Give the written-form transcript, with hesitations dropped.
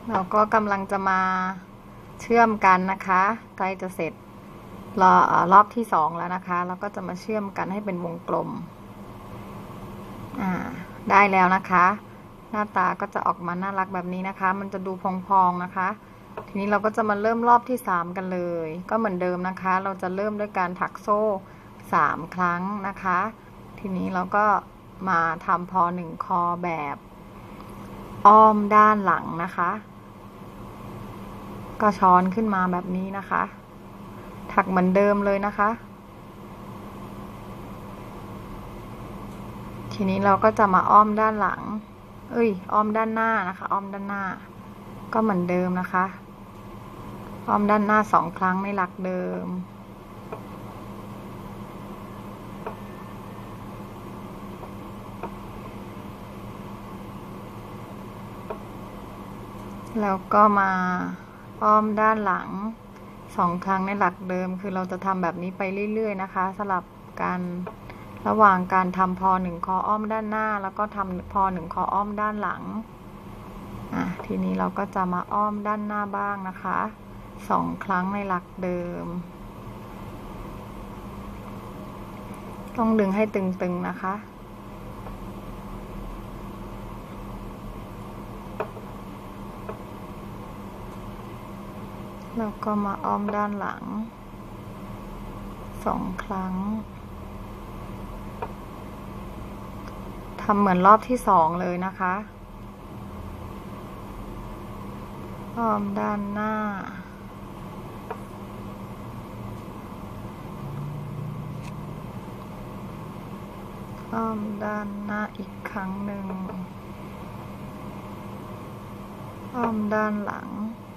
เราก็กำลังจะมาเชื่อมกันนะคะใกล้จะเสร็จรอบที่2แล้วนะคะแล้วก็จะมาเชื่อมกันให้เป็นวงกลมได้แล้วนะคะหน้าตาก็จะออกมาน่ารักแบบนี้นะคะมันจะดูพองๆนะคะทีนี้เราก็จะมาเริ่มรอบที่3กันเลยก็เหมือนเดิมนะคะเราจะเริ่มด้วยการถักโซ่3ครั้งนะคะทีนี้เราก็มาทำพอ1คอแบบอ้อมด้านหลังนะคะก็ช้อนขึ้นมาแบบนี้นะคะถักเหมือนเดิมเลยนะคะทีนี้เราก็จะมาอ้อมด้านหลังอ้อมด้านหน้านะคะอ้อมด้านหน้าก็เหมือนเดิมนะคะอ้อมด้านหน้า2ครั้งในหลักเดิมแล้วก็มาอ้อมด้านหลัง2ครั้งในหลักเดิมคือเราจะทำแบบนี้ไปเรื่อยๆนะคะสลับกันระหว่างการทำพอ1คออ้อมด้านหน้าแล้วก็ทำพอ1คออ้อมด้านหลังทีนี้เราก็จะมาอ้อมด้านหน้าบ้างนะคะ2ครั้งในหลักเดิมต้องดึงให้ตึงๆนะคะแล้วก็มาอ้อมด้านหลัง2ครั้งทำเหมือนรอบที่2เลยนะคะอ้อมด้านหน้าอ้อมด้านหน้าอีกครั้งหนึ่งอ้อมด้านหลัง